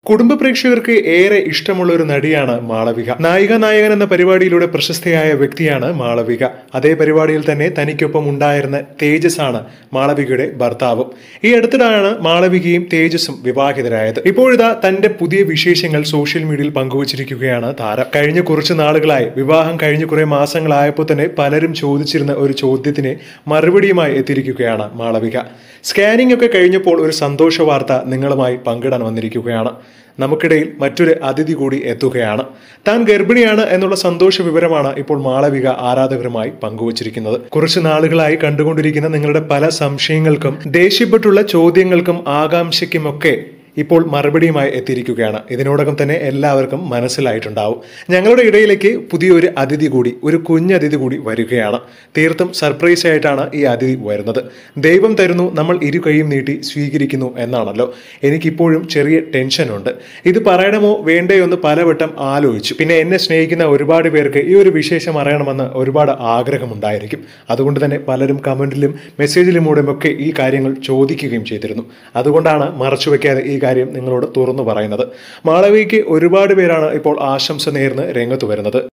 കുടുംബ പ്രേക്ഷകർക്ക് ഏറെ ഇഷ്ടമുള്ള ഒരു നടിയാണ് മാളവിക. നായികൻ എന്ന പരിപാടിയിലൂടെ പ്രശസ്തയായ വ്യക്തിയാണ് മാളവിക. അതേ പരിപാടിയിൽ തന്നെ തനിക്കൊപ്പം ഉണ്ടായിരുന്ന തേജസ് ആണ് മാളവികയുടെ ഭർത്താവും. ഈ അടുത്തിടെയാണ് മാളവികയും തേജസും വിവാഹിതരായത്. ഇപ്പോഴിതാ തന്റെ പുതിയ വിശേഷങ്ങൾ സോഷ്യൽ മീഡിയയിൽ പങ്കുവച്ചിരിക്കുകയാണ് താരം. കഴിഞ്ഞ കുറച്ച് നാളുകളായി, വിവാഹം കഴിഞ്ഞ കുറെ മാസങ്ങളായപ്പോൾ തന്നെ പലരും ചോദിച്ചിരുന്ന ഒരു ചോദ്യത്തിന് മറുപടിയുമായി എത്തിയിരിക്കുകയാണ് മാളവിക. സ്കാനിംഗ് ഒക്കെ കഴിഞ്ഞപ്പോൾ ഒരു സന്തോഷ വാർത്ത നിങ്ങളുമായി പങ്കിടാൻ വന്നിരിക്കുകയാണ്. നമുക്കിടയിൽ മറ്റൊരു അതിഥി കൂടി എത്തുകയാണ്. താൻ ഗർഭിണിയാണ് എന്നുള്ള സന്തോഷ വിവരമാണ് ഇപ്പോൾ മാളവിക ആരാധകരുമായി പങ്കുവച്ചിരിക്കുന്നത്. കുറച്ചു നാളുകളായി കണ്ടുകൊണ്ടിരിക്കുന്ന നിങ്ങളുടെ പല സംശയങ്ങൾക്കും ദേഷ്യപ്പെട്ടുള്ള ചോദ്യങ്ങൾക്കും ആകാംക്ഷയ്ക്കുമൊക്കെ ഇപ്പോൾ മറുപടിയുമായി എത്തിയിരിക്കുകയാണ്. ഇതിനോടകം തന്നെ എല്ലാവർക്കും മനസ്സിലായിട്ടുണ്ടാവും, ഞങ്ങളുടെ ഇടയിലേക്ക് പുതിയൊരു അതിഥി കൂടി, ഒരു കുഞ്ഞതിഥി കൂടി വരികയാണ്. തീർത്തും സർപ്രൈസ് ആയിട്ടാണ് ഈ അതിഥി വരുന്നത്. ദൈവം തരുന്നു, നമ്മൾ ഇരു കൈയും നീട്ടി സ്വീകരിക്കുന്നു എന്നാണല്ലോ. എനിക്കിപ്പോഴും ചെറിയ ടെൻഷനുണ്ട്. ഇത് പറയണമോ വേണ്ടയോ എന്ന് പലവട്ടം ആലോചിച്ചു. പിന്നെ എന്നെ സ്നേഹിക്കുന്ന ഒരുപാട് പേർക്ക് ഈ ഒരു വിശേഷം അറിയണമെന്ന് ഒരുപാട് ആഗ്രഹമുണ്ടായിരിക്കും. അതുകൊണ്ട് തന്നെ പലരും കമന്റിലും മെസ്സേജിലുമൂടെയൊക്കെ ഈ കാര്യങ്ങൾ ചോദിക്കുകയും ചെയ്തിരുന്നു. അതുകൊണ്ടാണ് മറച്ചുവെക്കാതെ ഈ കാര്യം നിങ്ങളോട് തുറന്നു പറയുന്നത്. മാളവികയ്ക്ക് ഒരുപാട് പേരാണ് ഇപ്പോൾ ആശംസ നേർന്ന് രംഗത്ത് വരുന്നത്.